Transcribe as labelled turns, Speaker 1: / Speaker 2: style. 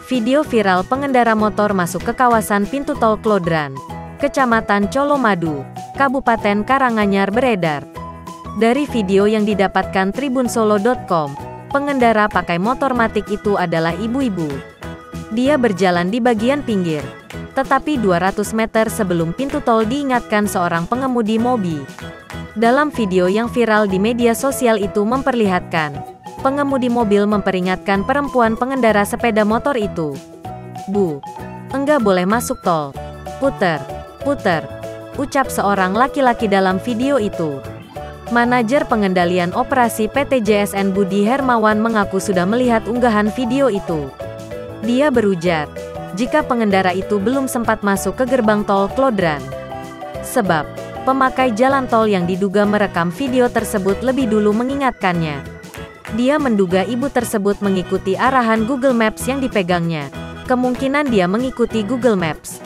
Speaker 1: Video viral pengendara motor masuk ke kawasan pintu tol Klodran, Kecamatan Colomadu, Kabupaten Karanganyar beredar. Dari video yang didapatkan tribunsolo.com, pengendara pakai motor matic itu adalah ibu-ibu. Dia berjalan di bagian pinggir, tetapi 200 meter sebelum pintu tol diingatkan seorang pengemudi mobil. Dalam video yang viral di media sosial itu memperlihatkan, pengemudi mobil memperingatkan perempuan pengendara sepeda motor itu. "Bu, enggak boleh masuk tol. Puter, puter," ucap seorang laki-laki dalam video itu. Manajer pengendalian operasi PT JSN Budi Hermawan mengaku sudah melihat unggahan video itu. Dia berujar, jika pengendara itu belum sempat masuk ke gerbang tol Klodran. Sebab, pemakai jalan tol yang diduga merekam video tersebut lebih dulu mengingatkannya. Dia menduga ibu tersebut mengikuti arahan Google Maps yang dipegangnya. Kemungkinan dia mengikuti Google Maps.